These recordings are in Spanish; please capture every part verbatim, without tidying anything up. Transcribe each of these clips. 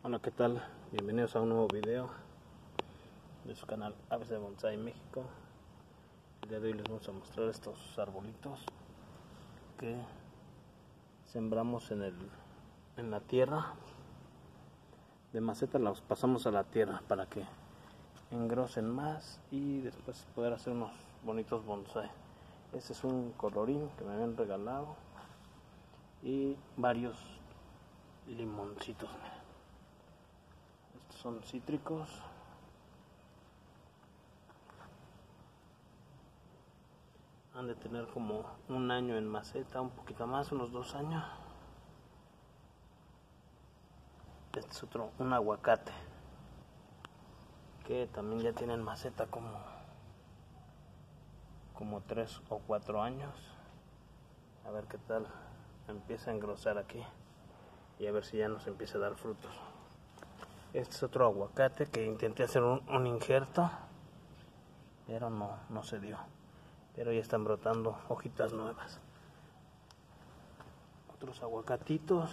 Hola, ¿qué tal? Bienvenidos a un nuevo video de su canal A B C Bonsai México. El día de hoy les vamos a mostrar estos arbolitos que sembramos en, el, en la tierra. De maceta los pasamos a la tierra para que engrosen más y después poder hacer unos bonitos bonsai. Este es un colorín que me habían regalado y varios limoncitos. Estos son cítricos. Han de tener como un año en maceta, un poquito más, unos dos años. Este es otro, un aguacate, que también ya tienen maceta como, como tres o cuatro años. A ver qué tal empieza a engrosar aquí y a ver si ya nos empieza a dar frutos. Este es otro aguacate que intenté hacer un, un injerto, pero no, no se dio. Pero ya están brotando hojitas nuevas. Otros aguacatitos.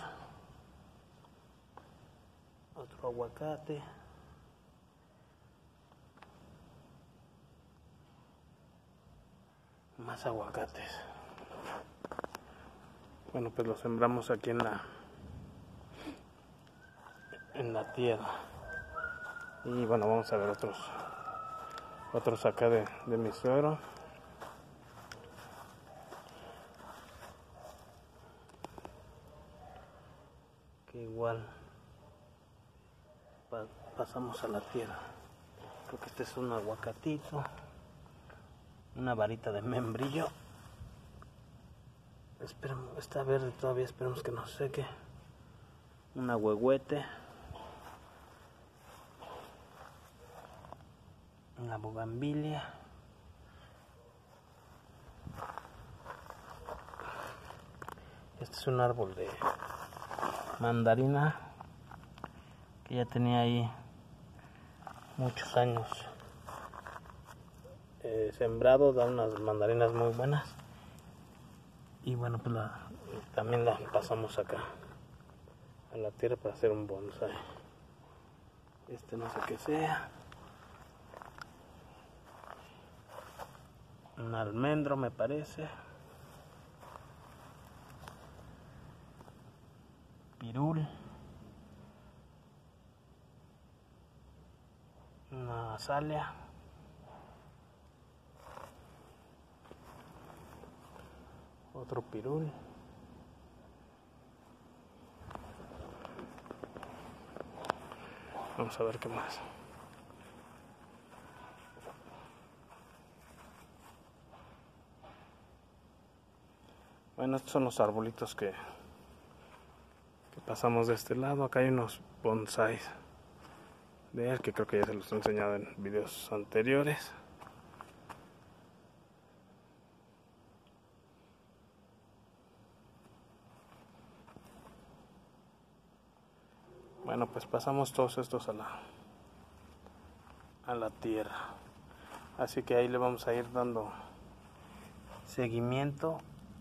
Otro aguacate. Más aguacates. Bueno, pues los sembramos aquí en la en la tierra. Y bueno, vamos a ver otros otros acá de, de mi suegro. Que igual pa pasamos a la tierra. Creo que este es un aguacatito, una varita de membrillo. Esperemos, está verde todavía, esperemos que no seque. Un ahuehuete, una bugambilia, este es un árbol de mandarina que ya tenía ahí muchos años eh, sembrado, da unas mandarinas muy buenas. Y bueno, pues la, también la pasamos acá a la tierra para hacer un bonsai. Este no sé qué sea. Un almendro me parece. Pirul. Una azalea. Otro pirul. Vamos a ver qué más. Bueno, estos son los arbolitos que, que pasamos de este lado. Acá hay unos bonsais de él que creo que ya se los he enseñado en videos anteriores. Bueno, pues pasamos todos estos a la a la tierra, así que ahí le vamos a ir dando seguimiento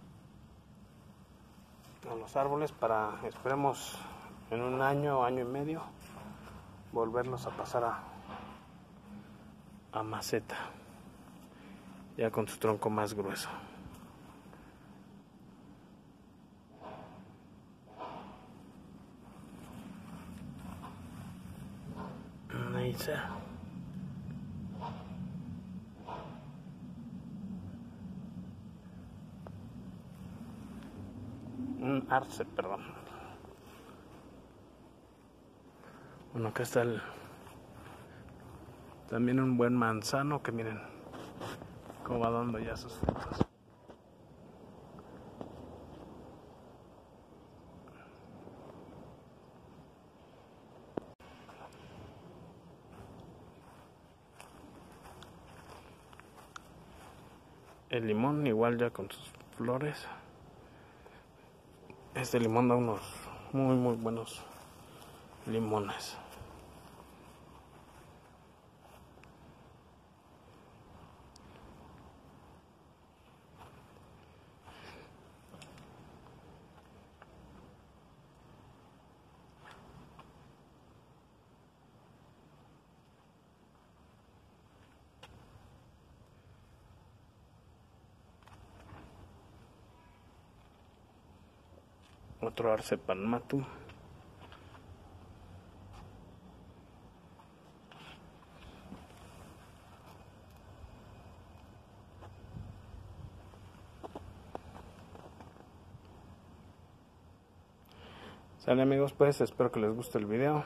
a los árboles para, esperemos, en un año o año y medio volverlos a pasar a, a maceta, ya con su tronco más grueso. Ahí está. Un arce, perdón. Bueno, acá está el también un buen manzano que miren cómo va dando ya sus frutos. El limón igual ya con sus flores. Este limón da unos muy muy buenos limones. Otro arce palmatum. Sale amigos, pues espero que les guste el video.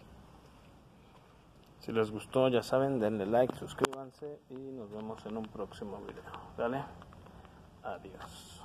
Si les gustó, ya saben, denle like, suscríbanse y nos vemos en un próximo video. Dale, adiós.